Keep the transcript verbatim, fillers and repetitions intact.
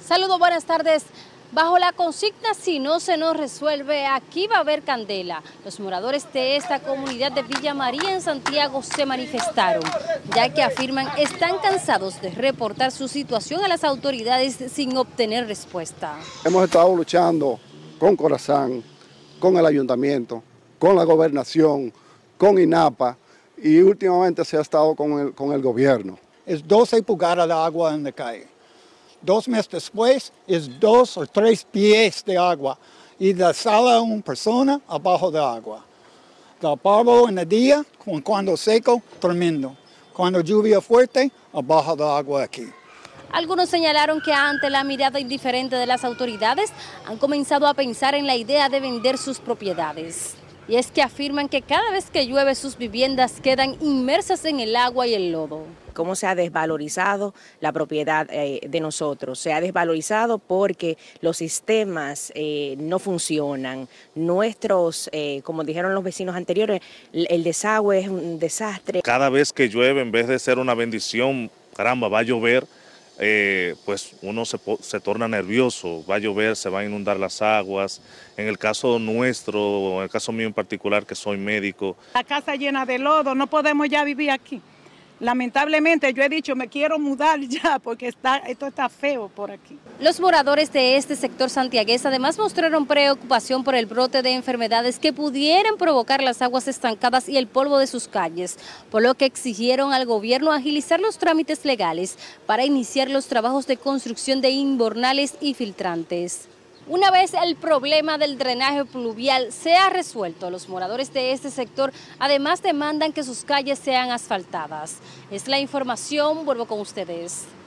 Saludos, buenas tardes. Bajo la consigna "si no se nos resuelve, aquí va a haber candela", los moradores de esta comunidad de Villa María en Santiago se manifestaron, ya que afirman están cansados de reportar su situación a las autoridades sin obtener respuesta. Hemos estado luchando con Corazán, con el ayuntamiento, con la gobernación, con INAPA y últimamente se ha estado con el, con el gobierno. Es doce pulgadas de agua en la calle. Dos meses después es dos o tres pies de agua y de sala a una persona abajo de agua. El polvo en el día, cuando seco, tremendo. Cuando lluvia fuerte, abajo de agua aquí. Algunos señalaron que ante la mirada indiferente de las autoridades han comenzado a pensar en la idea de vender sus propiedades. Y es que afirman que cada vez que llueve sus viviendas quedan inmersas en el agua y el lodo. Cómo se ha desvalorizado la propiedad eh, de nosotros. Se ha desvalorizado porque los sistemas eh, no funcionan. Nuestros, eh, como dijeron los vecinos anteriores, el, el desagüe es un desastre. Cada vez que llueve, en vez de ser una bendición, caramba, va a llover, eh, pues uno se, se torna nervioso. Va a llover, se van a inundar las aguas. En el caso nuestro, en el caso mío en particular, que soy médico. La casa llena de lodo, no podemos ya vivir aquí. Lamentablemente yo he dicho me quiero mudar ya porque está, esto está feo por aquí. Los moradores de este sector santiagués además mostraron preocupación por el brote de enfermedades que pudieran provocar las aguas estancadas y el polvo de sus calles, por lo que exigieron al gobierno agilizar los trámites legales para iniciar los trabajos de construcción de invernales y filtrantes. Una vez el problema del drenaje pluvial sea resuelto, los moradores de este sector además demandan que sus calles sean asfaltadas. Es la información, vuelvo con ustedes.